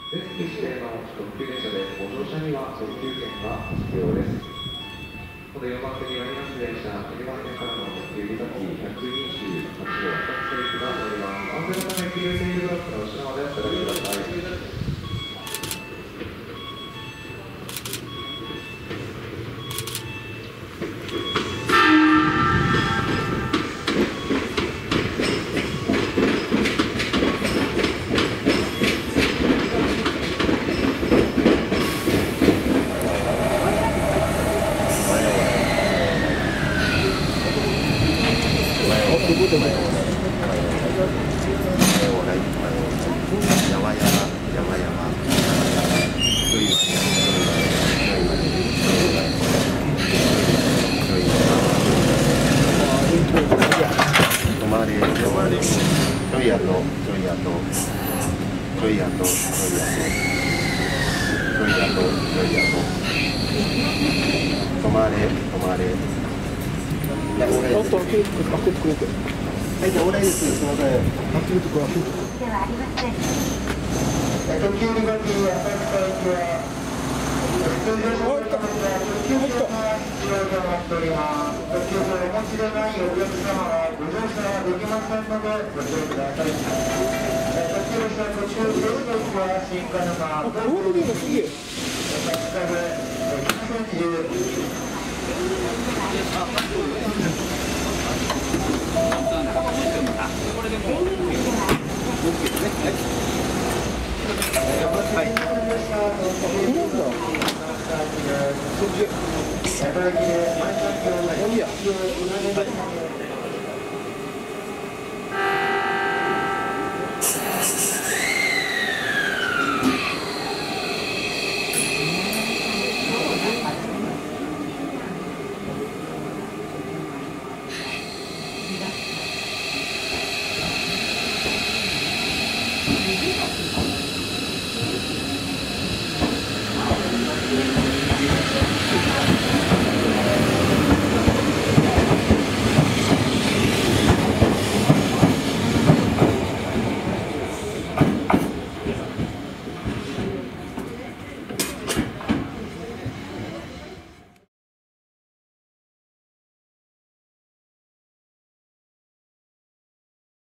全席指定の特急列車でご乗車には特急券が必要です。この4番線にあります電車、2番線からの特急リバティ128号各線が乗ります。安全のため黄色いテールバックの後ろまでお下がりください。 はい。